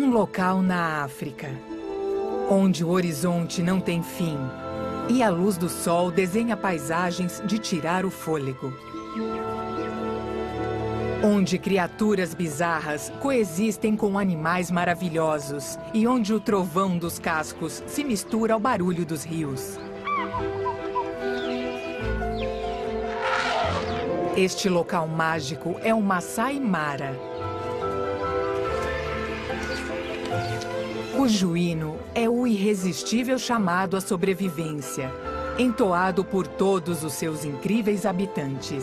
Um local na África, onde o horizonte não tem fim e a luz do sol desenha paisagens de tirar o fôlego. Onde criaturas bizarras coexistem com animais maravilhosos e onde o trovão dos cascos se mistura ao barulho dos rios. Este local mágico é o Masai Mara, cujo hino é o irresistível chamado à sobrevivência, entoado por todos os seus incríveis habitantes.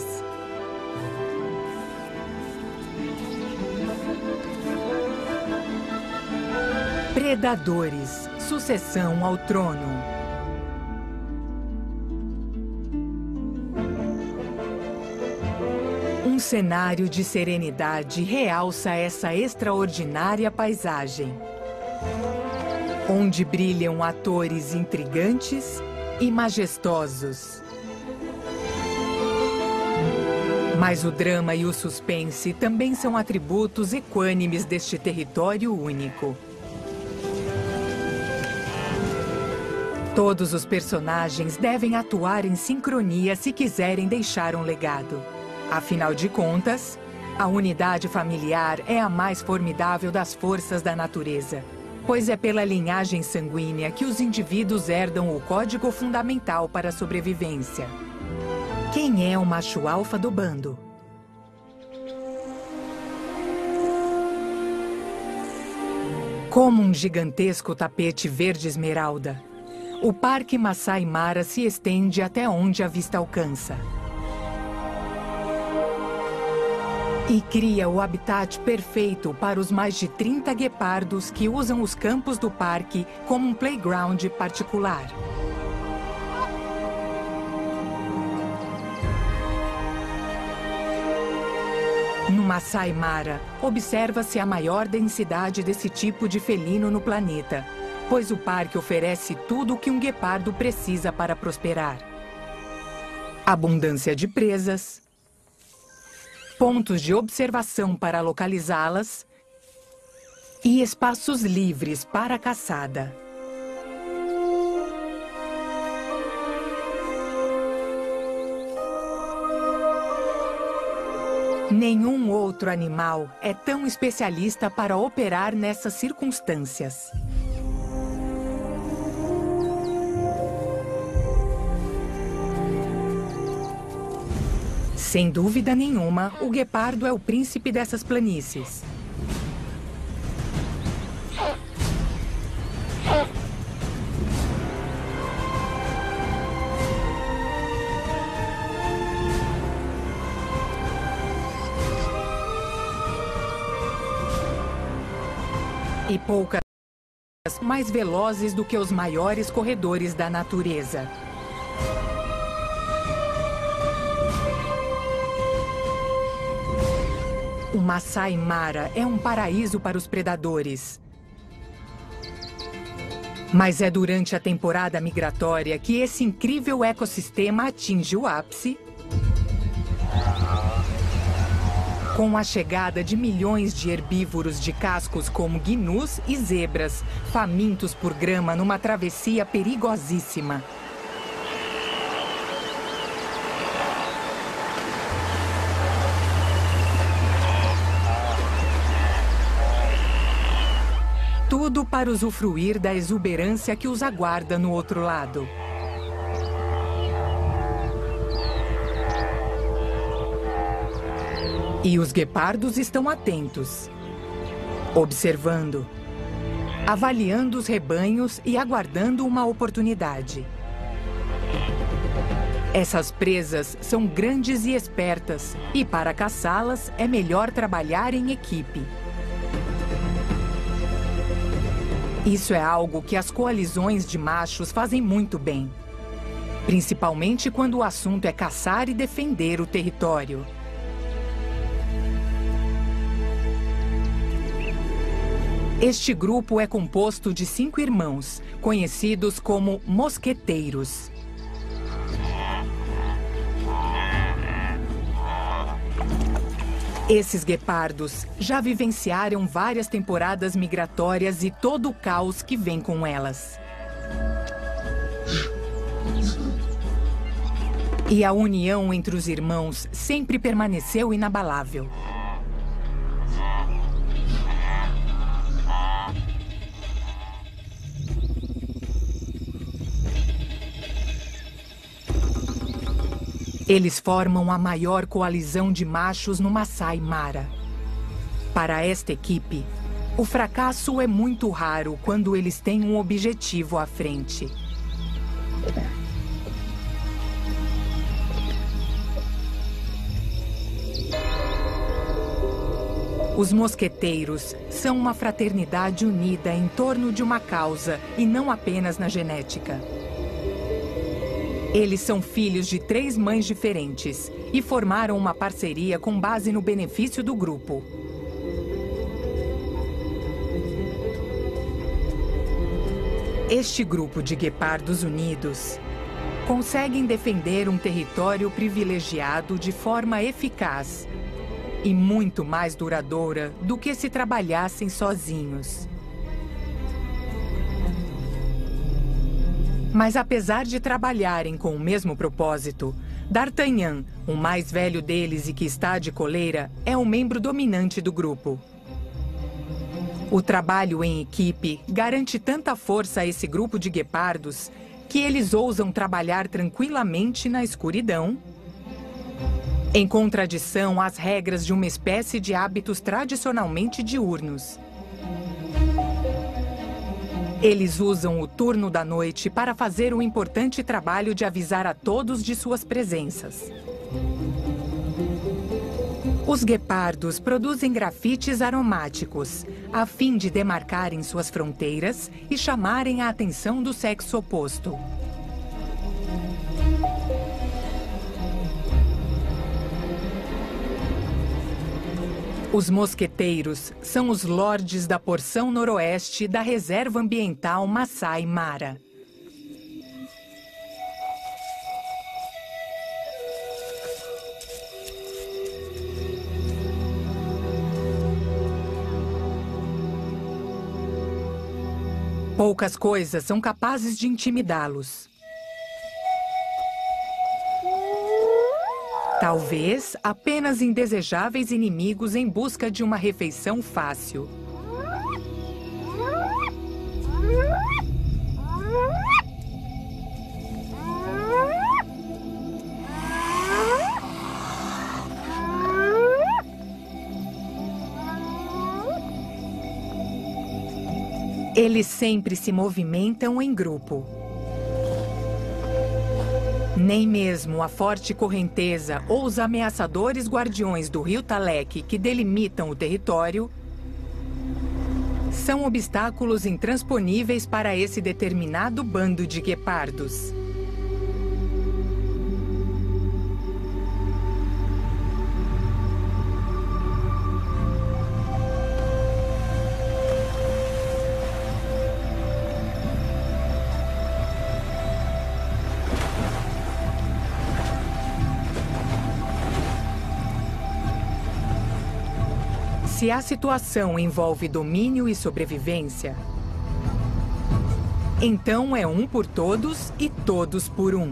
Predadores, sucessão ao trono. Um cenário de serenidade realça essa extraordinária paisagem, onde brilham atores intrigantes e majestosos. Mas o drama e o suspense também são atributos equânimes deste território único. Todos os personagens devem atuar em sincronia se quiserem deixar um legado. Afinal de contas, a unidade familiar é a mais formidável das forças da natureza, pois é pela linhagem sanguínea que os indivíduos herdam o código fundamental para a sobrevivência. Quem é o macho alfa do bando? Como um gigantesco tapete verde esmeralda, o Parque Masai Mara se estende até onde a vista alcança. E cria o habitat perfeito para os mais de 30 guepardos que usam os campos do parque como um playground particular. No Masai Mara, observa-se a maior densidade desse tipo de felino no planeta, pois o parque oferece tudo o que um guepardo precisa para prosperar. Abundância de presas, pontos de observação para localizá-las e espaços livres para a caçada. Nenhum outro animal é tão especialista para operar nessas circunstâncias. Sem dúvida nenhuma, o guepardo é o príncipe dessas planícies. E poucas mais velozes do que os maiores corredores da natureza. O Masai Mara é um paraíso para os predadores. Mas é durante a temporada migratória que esse incrível ecossistema atinge o ápice, com a chegada de milhões de herbívoros de cascos como gnus e zebras, famintos por grama numa travessia perigosíssima. Tudo para usufruir da exuberância que os aguarda no outro lado. E os guepardos estão atentos, observando, avaliando os rebanhos e aguardando uma oportunidade. Essas presas são grandes e espertas, e para caçá-las é melhor trabalhar em equipe. Isso é algo que as coalizões de machos fazem muito bem, principalmente quando o assunto é caçar e defender o território. Este grupo é composto de 5 irmãos, conhecidos como mosqueteiros. Esses guepardos já vivenciaram várias temporadas migratórias e todo o caos que vem com elas. E a união entre os irmãos sempre permaneceu inabalável. Eles formam a maior coalizão de machos no Masai Mara. Para esta equipe, o fracasso é muito raro quando eles têm um objetivo à frente. Os mosqueteiros são uma fraternidade unida em torno de uma causa e não apenas na genética. Eles são filhos de 3 mães diferentes e formaram uma parceria com base no benefício do grupo. Este grupo de guepardos unidos conseguem defender um território privilegiado de forma eficaz e muito mais duradoura do que se trabalhassem sozinhos. Mas apesar de trabalharem com o mesmo propósito, D'Artagnan, o mais velho deles e que está de coleira, é o membro dominante do grupo. O trabalho em equipe garante tanta força a esse grupo de guepardos que eles ousam trabalhar tranquilamente na escuridão, em contradição às regras de uma espécie de hábitos tradicionalmente diurnos. Eles usam o turno da noite para fazer o importante trabalho de avisar a todos de suas presenças. Os guepardos produzem grafites aromáticos, a fim de demarcarem suas fronteiras e chamarem a atenção do sexo oposto. Os mosqueteiros são os lordes da porção noroeste da Reserva Ambiental Masai Mara. Poucas coisas são capazes de intimidá-los. Talvez apenas indesejáveis inimigos em busca de uma refeição fácil. Eles sempre se movimentam em grupo. Nem mesmo a forte correnteza ou os ameaçadores guardiões do rio Talek que delimitam o território são obstáculos intransponíveis para esse determinado bando de guepardos. Se a situação envolve domínio e sobrevivência, então é um por todos e todos por um.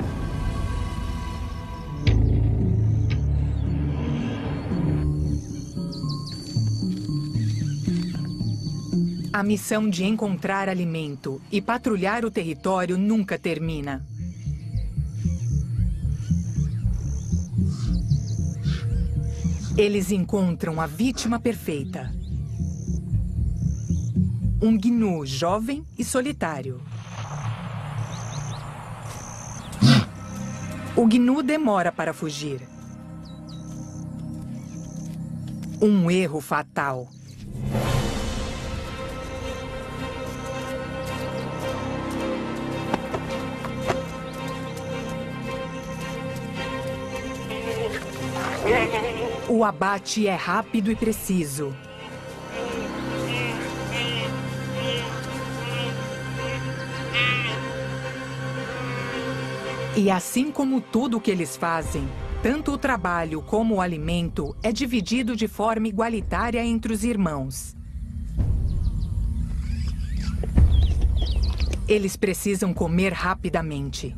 A missão de encontrar alimento e patrulhar o território nunca termina. Eles encontram a vítima perfeita. Um gnu jovem e solitário. O gnu demora para fugir. Um erro fatal. O abate é rápido e preciso. E assim como tudo o que eles fazem, Tanto o trabalho como o alimento é dividido de forma igualitária entre os irmãos. Eles precisam comer rapidamente.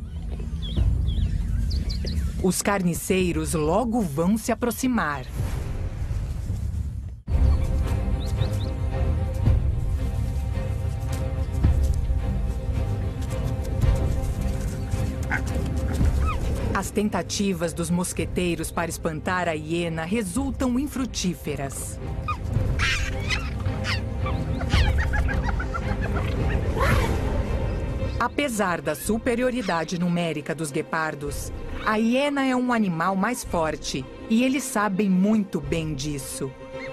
Os carniceiros logo vão se aproximar. As tentativas dos mosqueteiros para espantar a hiena resultam infrutíferas. Apesar da superioridade numérica dos guepardos, a hiena é um animal mais forte e eles sabem muito bem disso.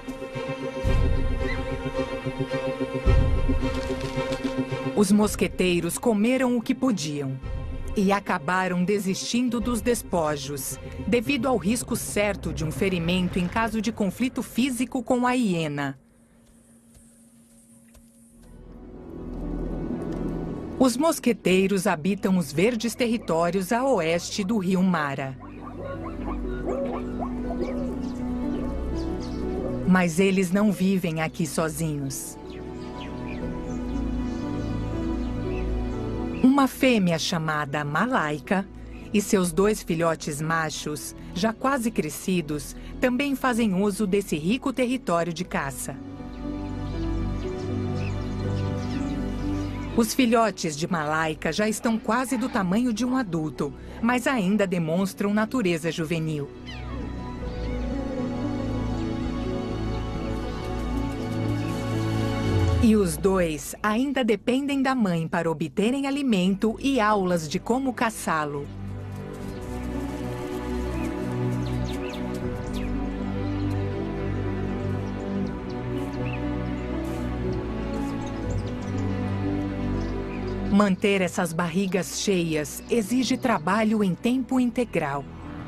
Os mosqueteiros comeram o que podiam e acabaram desistindo dos despojos, devido ao risco certo de um ferimento em caso de conflito físico com a hiena. Os mosqueteiros habitam os verdes territórios a oeste do rio Mara. Mas eles não vivem aqui sozinhos. Uma fêmea chamada Malaika e seus 2 filhotes machos, já quase crescidos, também fazem uso desse rico território de caça. Os filhotes de Malaika já estão quase do tamanho de um adulto, mas ainda demonstram natureza juvenil. E os 2 ainda dependem da mãe para obterem alimento e aulas de como caçá-lo. Manter essas barrigas cheias exige trabalho em tempo integral.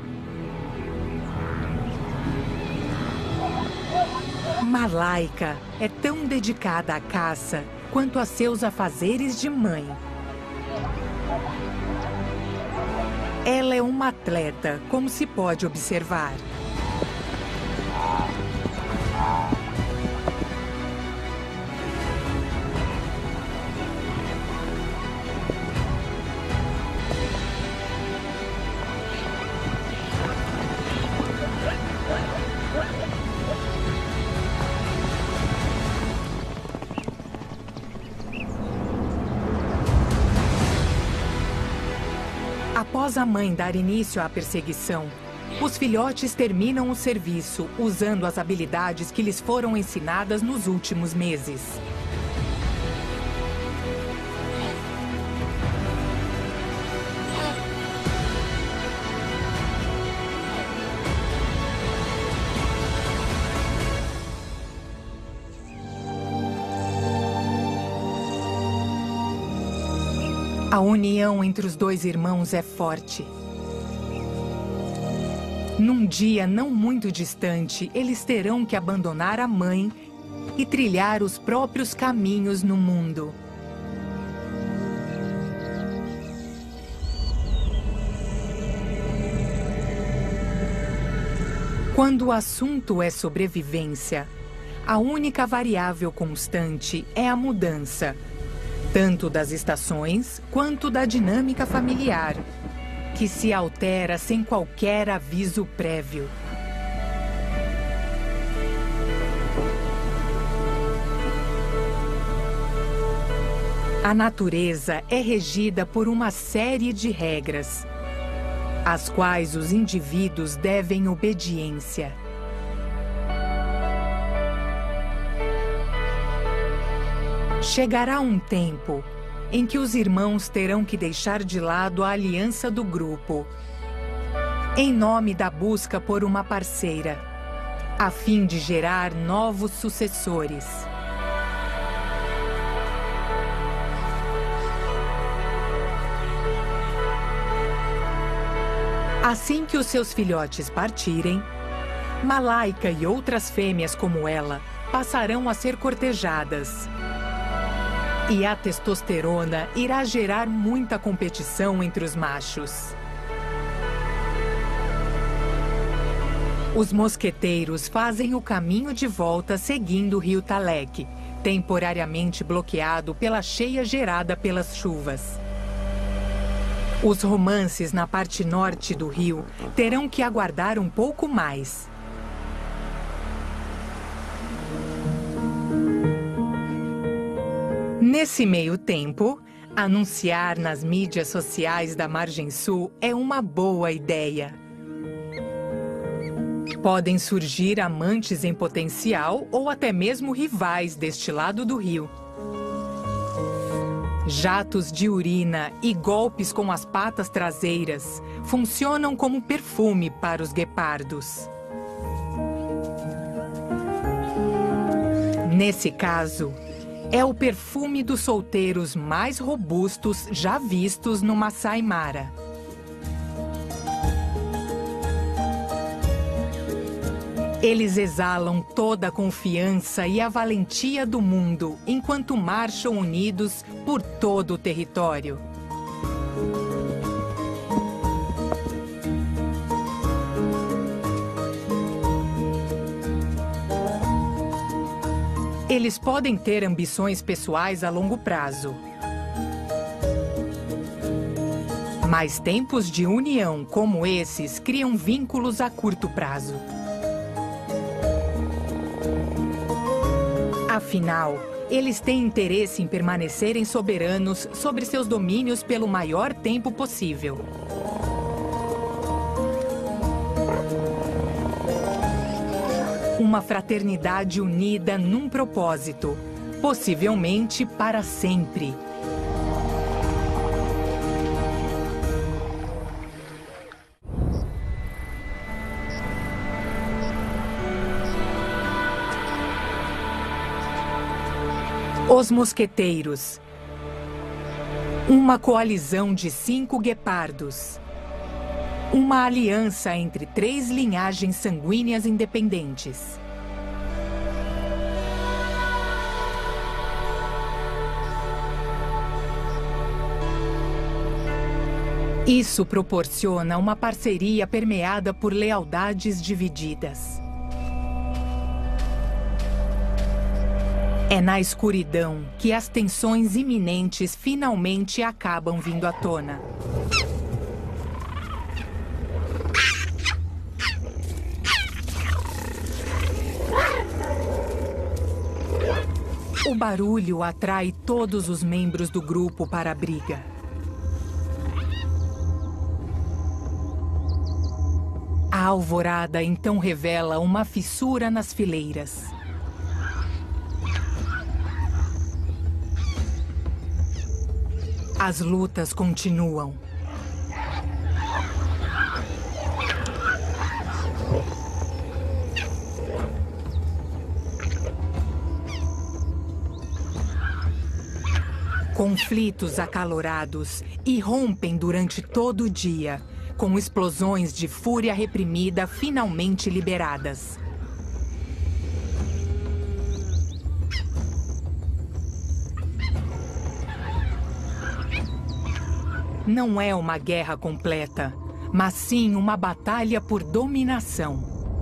Malaika é tão dedicada à caça quanto a seus afazeres de mãe. Ela é uma atleta, como se pode observar. Após a mãe dar início à perseguição, os filhotes terminam o serviço usando as habilidades que lhes foram ensinadas nos últimos meses. A união entre os 2 irmãos é forte. Num dia não muito distante, eles terão que abandonar a mãe e trilhar os próprios caminhos no mundo. Quando o assunto é sobrevivência, a única variável constante é a mudança, tanto das estações quanto da dinâmica familiar, que se altera sem qualquer aviso prévio. A natureza é regida por uma série de regras, às quais os indivíduos devem obediência. Chegará um tempo em que os irmãos terão que deixar de lado a aliança do grupo, em nome da busca por uma parceira, a fim de gerar novos sucessores. Assim que os seus filhotes partirem, Malaika e outras fêmeas como ela passarão a ser cortejadas. E a testosterona irá gerar muita competição entre os machos. Os mosqueteiros fazem o caminho de volta seguindo o rio Talek, temporariamente bloqueado pela cheia gerada pelas chuvas. Os romances na parte norte do rio terão que aguardar um pouco mais. Nesse meio tempo, anunciar nas mídias sociais da Margem Sul é uma boa ideia. Podem surgir amantes em potencial ou até mesmo rivais deste lado do rio. Jatos de urina e golpes com as patas traseiras funcionam como perfume para os guepardos. Nesse caso, é o perfume dos solteiros mais robustos já vistos no Masai Mara. Eles exalam toda a confiança e a valentia do mundo enquanto marcham unidos por todo o território. Eles podem ter ambições pessoais a longo prazo. Mas tempos de união como esses criam vínculos a curto prazo. Afinal, eles têm interesse em permanecerem soberanos sobre seus domínios pelo maior tempo possível. Uma fraternidade unida num propósito, possivelmente para sempre. Os Mosqueteiros. Uma coalizão de 5 guepardos. Uma aliança entre 3 linhagens sanguíneas independentes. Isso proporciona uma parceria permeada por lealdades divididas. É na escuridão que as tensões iminentes finalmente acabam vindo à tona. O barulho atrai todos os membros do grupo para a briga. A alvorada então revela uma fissura nas fileiras. As lutas continuam. Conflitos acalorados irrompem durante todo o dia, com explosões de fúria reprimida finalmente liberadas. Não é uma guerra completa, mas sim uma batalha por dominação.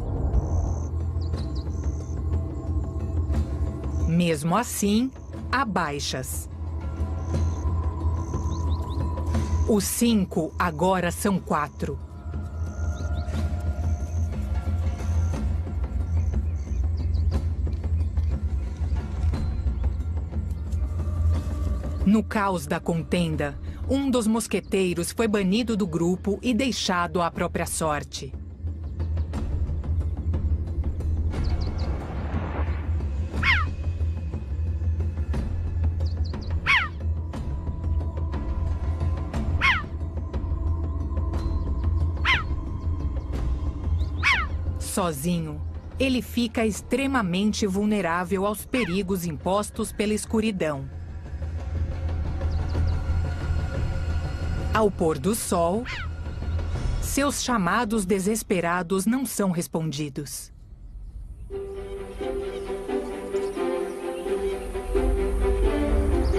Mesmo assim, há baixas. Os 5 agora são 4. No caos da contenda, um dos mosqueteiros foi banido do grupo e deixado à própria sorte. Sozinho, ele fica extremamente vulnerável aos perigos impostos pela escuridão. Ao pôr do sol, seus chamados desesperados não são respondidos.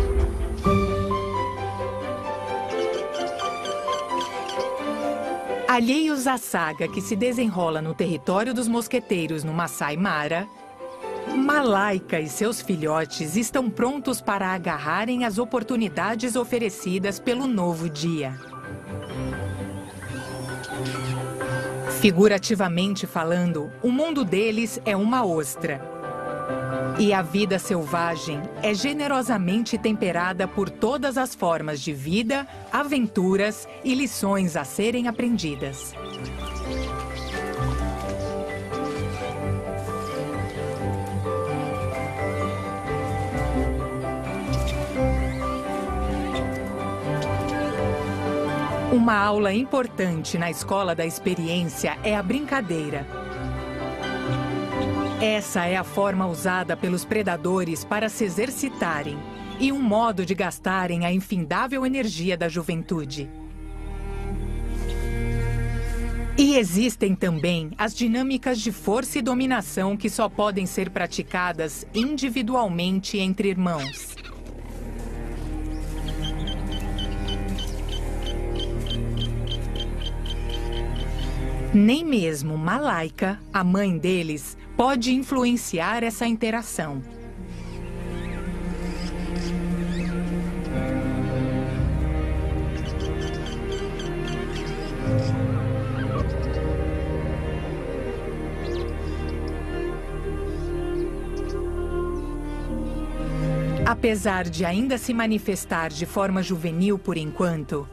A Alheios à saga que se desenrola no território dos mosqueteiros no Masai Mara, Malaika e seus filhotes estão prontos para agarrarem as oportunidades oferecidas pelo novo dia. Figurativamente falando, o mundo deles é uma ostra. E a vida selvagem é generosamente temperada por todas as formas de vida, aventuras e lições a serem aprendidas. Uma aula importante na escola da experiência é a brincadeira. Essa é a forma usada pelos predadores para se exercitarem e um modo de gastarem a infindável energia da juventude. E existem também as dinâmicas de força e dominação que só podem ser praticadas individualmente entre irmãos. Nem mesmo Malaika, a mãe deles, pode influenciar essa interação. Apesar de ainda se manifestar de forma juvenil por enquanto,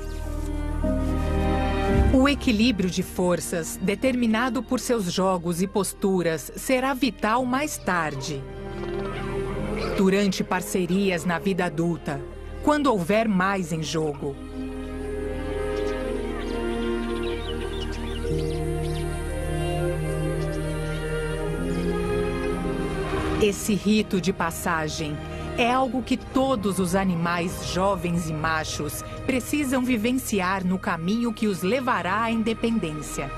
o equilíbrio de forças, determinado por seus jogos e posturas, será vital mais tarde. Durante parcerias na vida adulta, quando houver mais em jogo. Esse rito de passagem é algo que todos os animais jovens e machos precisam vivenciar no caminho que os levará à independência.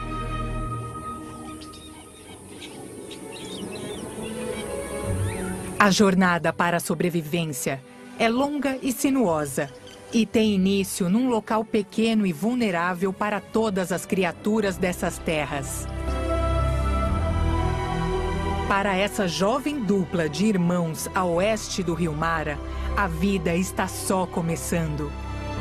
A jornada para a sobrevivência é longa e sinuosa e tem início num local pequeno e vulnerável para todas as criaturas dessas terras. Para essa jovem dupla de irmãos a oeste do Rio Mara, a vida está só começando.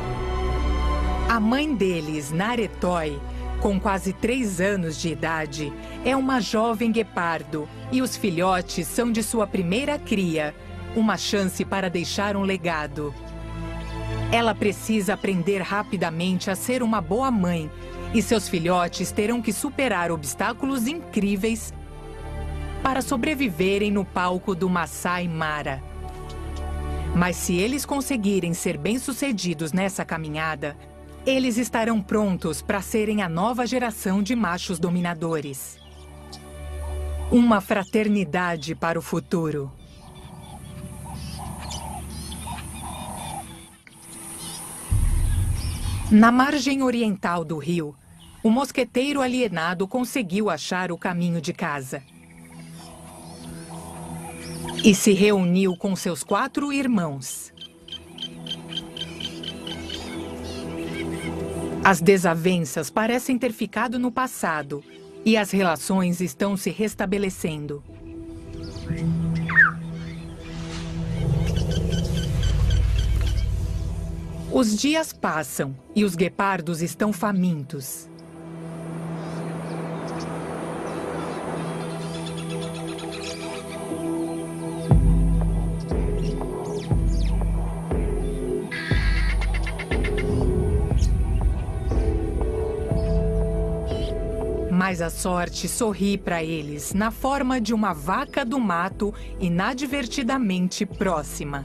A mãe deles, Naretói, com quase 3 anos de idade, é uma jovem guepardo e os filhotes são de sua primeira cria, uma chance para deixar um legado. Ela precisa aprender rapidamente a ser uma boa mãe e seus filhotes terão que superar obstáculos incríveis para sobreviverem no palco do Masai Mara. Mas se eles conseguirem ser bem-sucedidos nessa caminhada, eles estarão prontos para serem a nova geração de machos dominadores. Uma fraternidade para o futuro. Na margem oriental do rio, o mosqueteiro alienado conseguiu achar o caminho de casa. E se reuniu com seus 4 irmãos. As desavenças parecem ter ficado no passado e as relações estão se restabelecendo. Os dias passam e os guepardos estão famintos. Mas a sorte sorri para eles na forma de uma vaca do mato inadvertidamente próxima.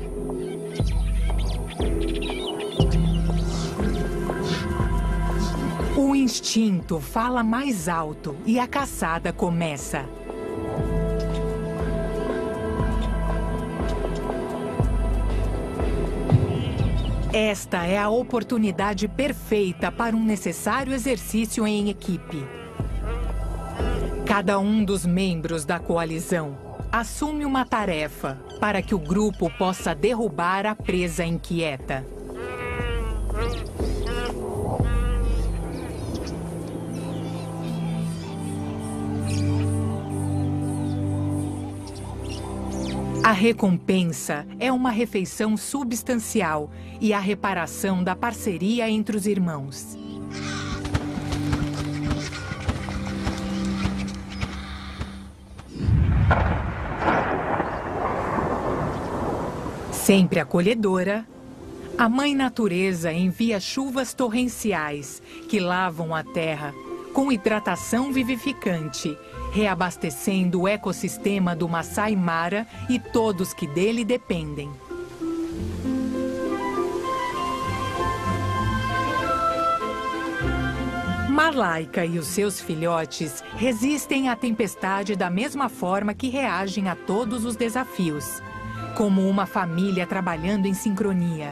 O instinto fala mais alto e a caçada começa. Esta é a oportunidade perfeita para um necessário exercício em equipe. Cada um dos membros da coalizão assume uma tarefa para que o grupo possa derrubar a presa inquieta. A recompensa é uma refeição substancial e a reparação da parceria entre os irmãos. Sempre acolhedora, a Mãe Natureza envia chuvas torrenciais que lavam a terra com hidratação vivificante, reabastecendo o ecossistema do Masai Mara e todos que dele dependem. Malaika e os seus filhotes resistem à tempestade da mesma forma que reagem a todos os desafios, como uma família trabalhando em sincronia.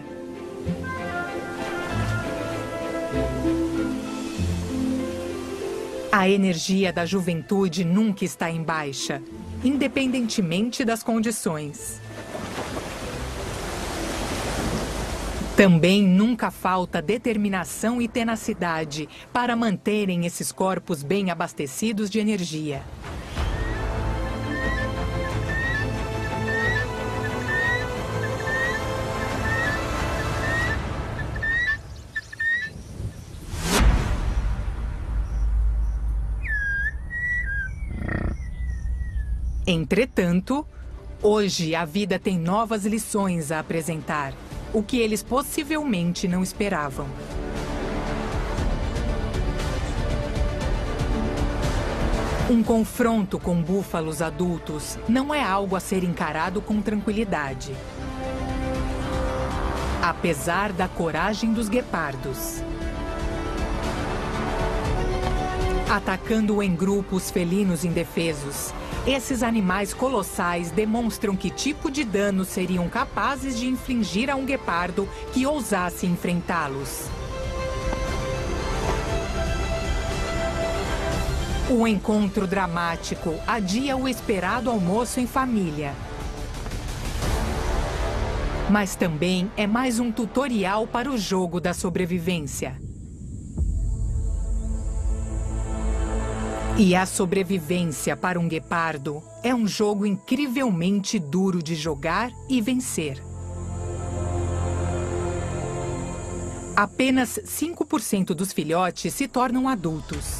A energia da juventude nunca está em baixa, independentemente das condições. Também nunca falta determinação e tenacidade para manterem esses corpos bem abastecidos de energia. Entretanto, hoje a vida tem novas lições a apresentar, o que eles possivelmente não esperavam. Um confronto com búfalos adultos não é algo a ser encarado com tranquilidade. Apesar da coragem dos guepardos. Atacando em grupos felinos indefesos, esses animais colossais demonstram que tipo de dano seriam capazes de infligir a um guepardo que ousasse enfrentá-los. O encontro dramático adia o esperado almoço em família. Mas também é mais um tutorial para o jogo da sobrevivência. E a sobrevivência para um guepardo é um jogo incrivelmente duro de jogar e vencer. Apenas 5% dos filhotes se tornam adultos.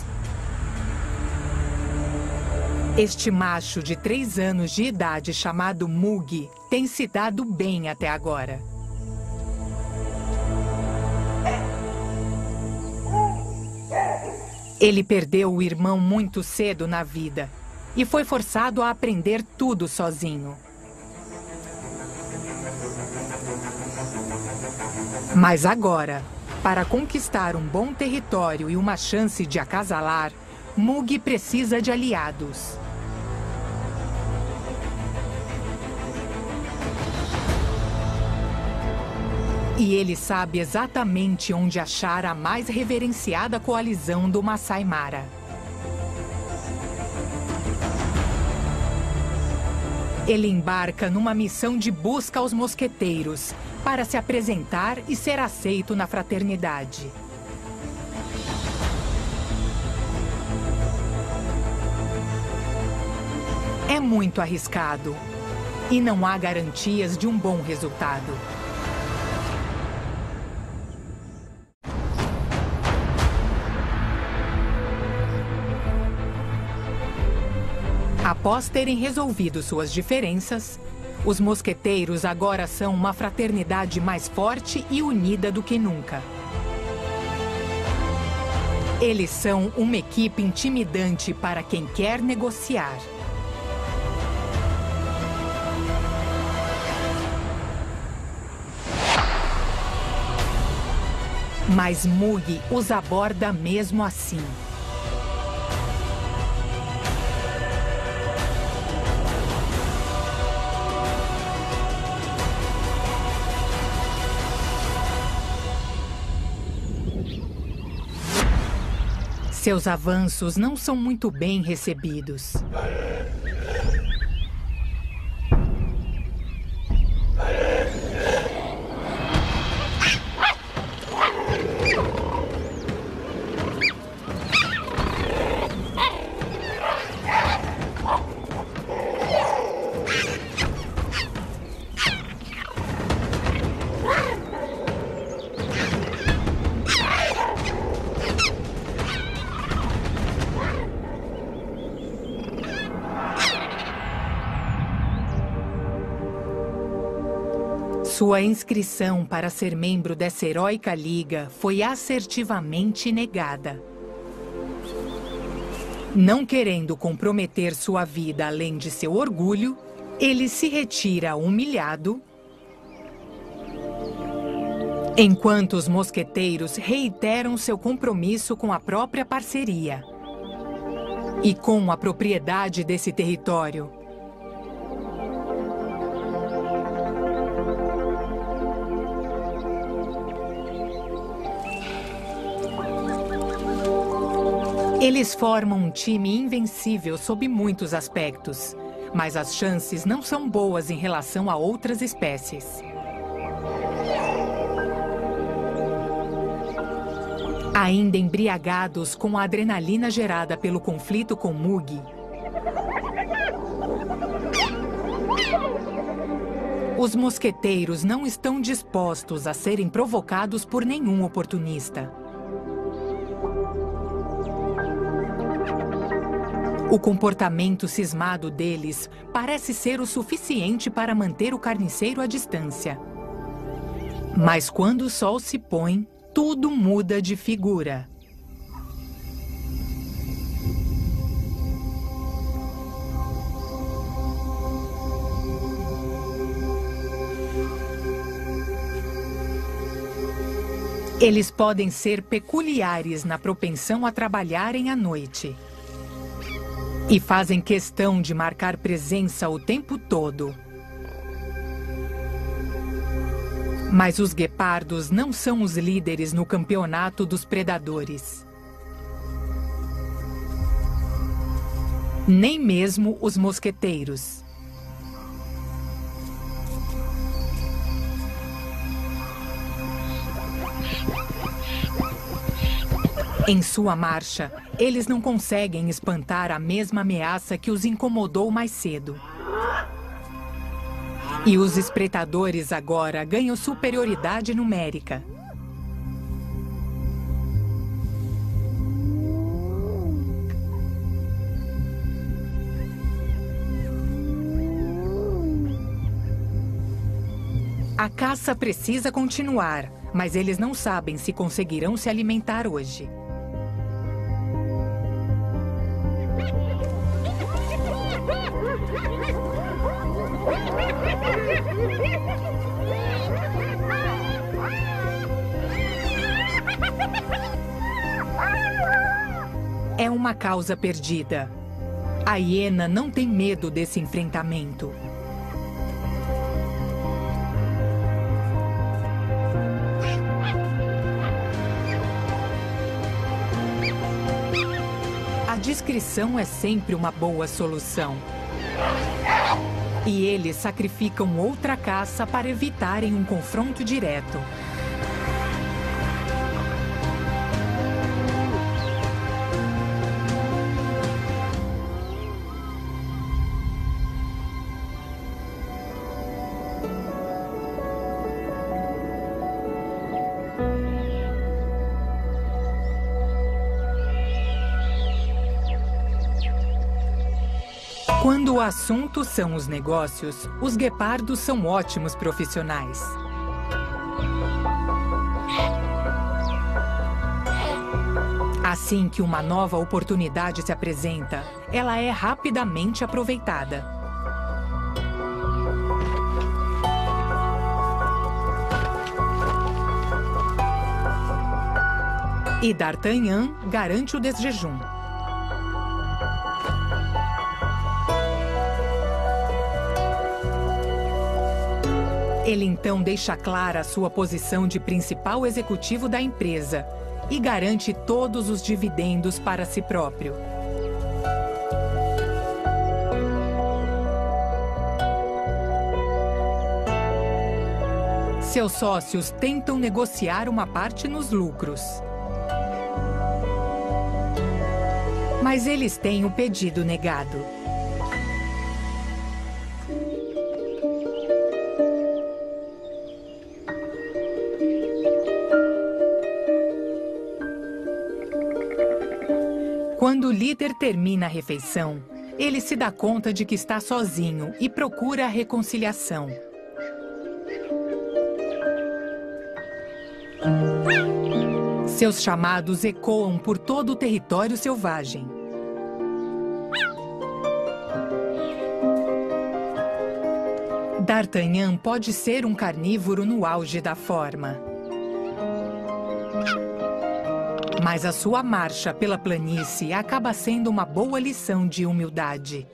Este macho de 3 anos de idade chamado Mug tem se dado bem até agora. Ele perdeu o irmão muito cedo na vida e foi forçado a aprender tudo sozinho. Mas agora, para conquistar um bom território e uma chance de acasalar, Mug precisa de aliados. E ele sabe exatamente onde achar a mais reverenciada coalizão do Masai Mara. Ele embarca numa missão de busca aos mosqueteiros, para se apresentar e ser aceito na fraternidade. É muito arriscado, e não há garantias de um bom resultado. Após terem resolvido suas diferenças, os mosqueteiros agora são uma fraternidade mais forte e unida do que nunca. Eles são uma equipe intimidante para quem quer negociar. Mas Mug os aborda mesmo assim. Seus avanços não são muito bem recebidos. Sua inscrição para ser membro dessa heróica liga foi assertivamente negada. Não querendo comprometer sua vida além de seu orgulho, ele se retira humilhado, enquanto os mosqueteiros reiteram seu compromisso com a própria parceria e com a propriedade desse território. Eles formam um time invencível sob muitos aspectos, mas as chances não são boas em relação a outras espécies. Ainda embriagados com a adrenalina gerada pelo conflito com Mug, os mosqueteiros não estão dispostos a serem provocados por nenhum oportunista. O comportamento cismado deles parece ser o suficiente para manter o carniceiro à distância. Mas quando o sol se põe, tudo muda de figura. Eles podem ser peculiares na propensão a trabalharem à noite. E fazem questão de marcar presença o tempo todo. Mas os guepardos não são os líderes no campeonato dos predadores. Nem mesmo os mosqueteiros. Em sua marcha, eles não conseguem espantar a mesma ameaça que os incomodou mais cedo. E os espreitadores agora ganham superioridade numérica. A caça precisa continuar, mas eles não sabem se conseguirão se alimentar hoje. É uma causa perdida. A hiena não tem medo desse enfrentamento. A discrição é sempre uma boa solução. E eles sacrificam outra caça para evitarem um confronto direto. Quando o assunto são os negócios, os guepardos são ótimos profissionais. Assim que uma nova oportunidade se apresenta, ela é rapidamente aproveitada. E D'Artagnan garante o desjejum. Ele então deixa clara a sua posição de principal executivo da empresa e garante todos os dividendos para si próprio. Seus sócios tentam negociar uma parte nos lucros. Mas eles têm o pedido negado. Quando o líder termina a refeição, ele se dá conta de que está sozinho e procura a reconciliação. Seus chamados ecoam por todo o território selvagem. D'Artagnan pode ser um carnívoro no auge da forma. Mas a sua marcha pela planície acaba sendo uma boa lição de humildade.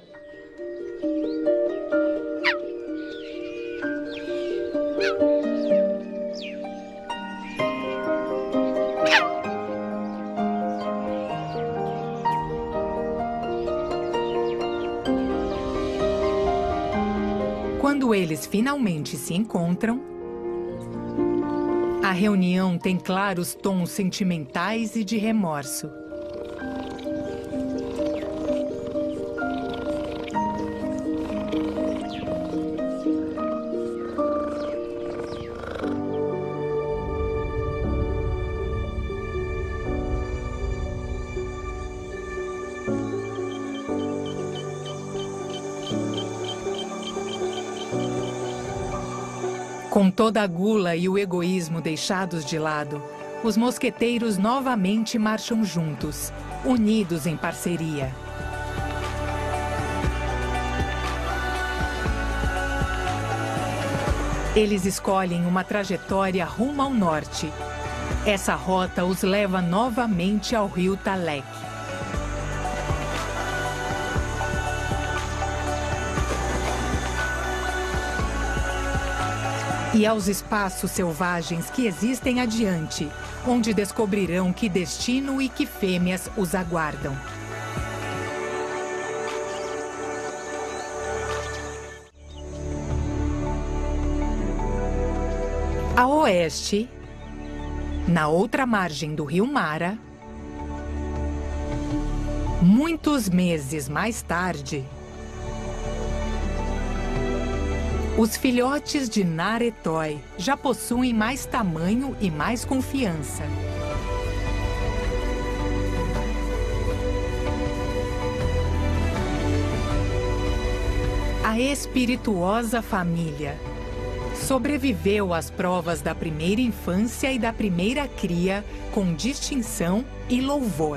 Quando eles finalmente se encontram, a reunião tem claros tons sentimentais e de remorso. Com toda a gula e o egoísmo deixados de lado, os mosqueteiros novamente marcham juntos, unidos em parceria. Eles escolhem uma trajetória rumo ao norte. Essa rota os leva novamente ao rio Talec. E aos espaços selvagens que existem adiante, onde descobrirão que destino e que fêmeas os aguardam. A oeste, na outra margem do rio Mara, muitos meses mais tarde, os filhotes de Naretói já possuem mais tamanho e mais confiança. A espirituosa família sobreviveu às provas da primeira infância e da primeira cria com distinção e louvor.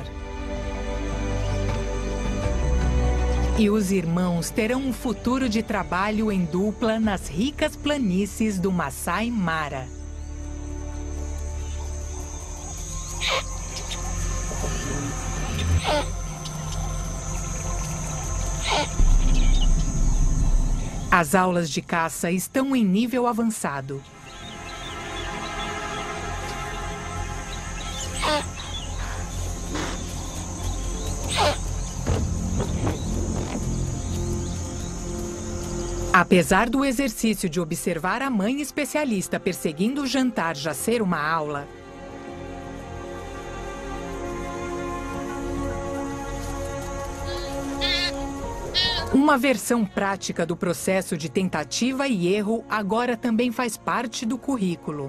E os irmãos terão um futuro de trabalho em dupla nas ricas planícies do Masai Mara. As aulas de caça estão em nível avançado. Apesar do exercício de observar a mãe especialista perseguindo o jantar já ser uma aula, uma versão prática do processo de tentativa e erro agora também faz parte do currículo.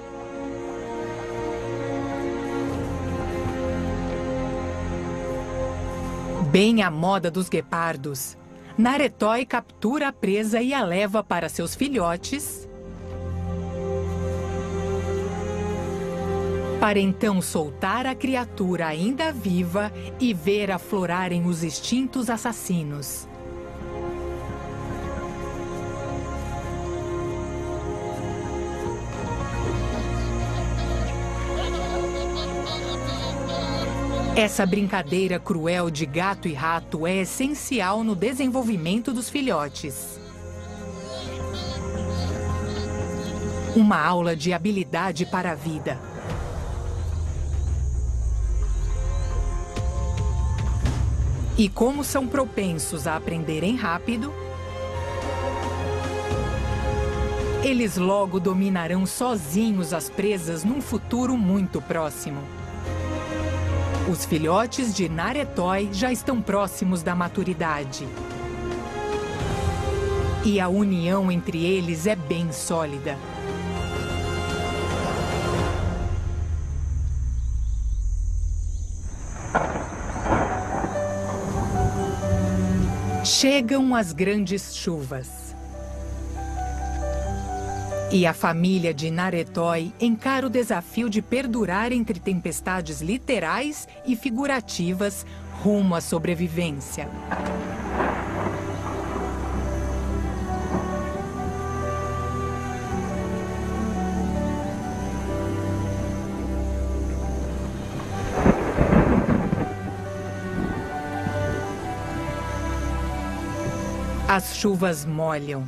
Bem à moda dos guepardos, Naretói captura a presa e a leva para seus filhotes, para então soltar a criatura ainda viva e ver aflorarem os instintos assassinos. Essa brincadeira cruel de gato e rato é essencial no desenvolvimento dos filhotes. Uma aula de habilidade para a vida. E como são propensos a aprenderem rápido, eles logo dominarão sozinhos as presas num futuro muito próximo. Os filhotes de Naretói já estão próximos da maturidade. E a união entre eles é bem sólida. Chegam as grandes chuvas. E a família de Naretoy encara o desafio de perdurar entre tempestades literais e figurativas rumo à sobrevivência. As chuvas molham,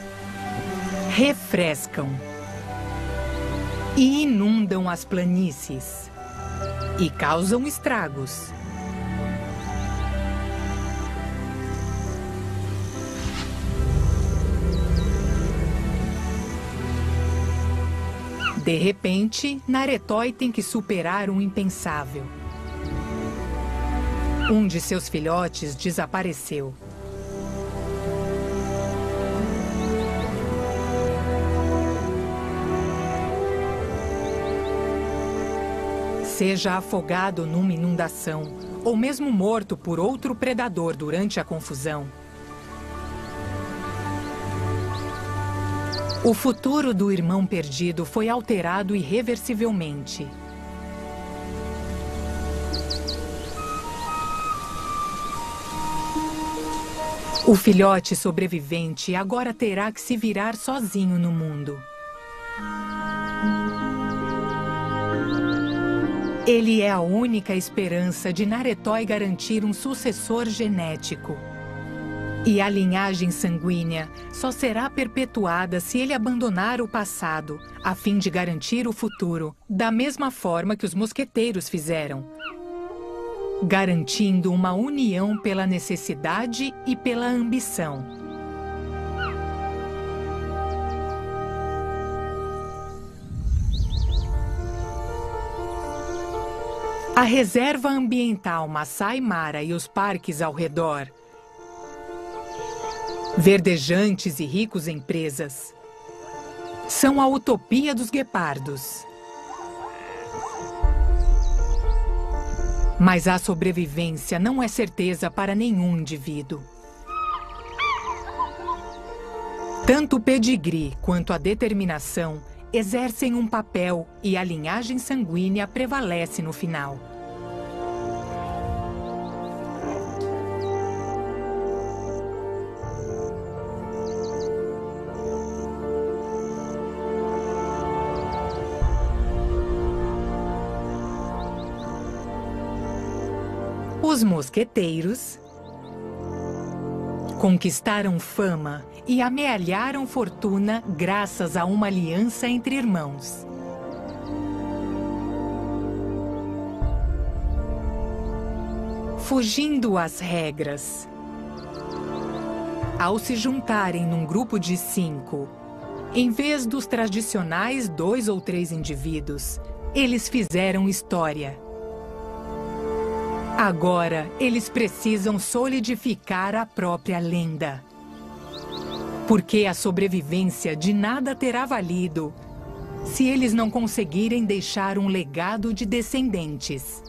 refrescam e inundam as planícies e causam estragos. De repente, Naretoy tem que superar um impensável. Um de seus filhotes desapareceu. Seja afogado numa inundação, ou mesmo morto por outro predador durante a confusão. O futuro do irmão perdido foi alterado irreversivelmente. O filhote sobrevivente agora terá que se virar sozinho no mundo. Ele é a única esperança de Naretoy garantir um sucessor genético. E a linhagem sanguínea só será perpetuada se ele abandonar o passado, a fim de garantir o futuro, da mesma forma que os mosqueteiros fizeram, garantindo uma união pela necessidade e pela ambição. A reserva ambiental Masai Mara e os parques ao redor, verdejantes e ricos em presas, são a utopia dos guepardos. Mas a sobrevivência não é certeza para nenhum indivíduo. Tanto o pedigree quanto a determinação exercem um papel e a linhagem sanguínea prevalece no final. Os mosqueteiros conquistaram fama e amealharam fortuna graças a uma aliança entre irmãos. Fugindo às regras. Ao se juntarem num grupo de 5, em vez dos tradicionais 2 ou 3 indivíduos, eles fizeram história. Agora, eles precisam solidificar a própria lenda. Porque a sobrevivência de nada terá valido se eles não conseguirem deixar um legado de descendentes.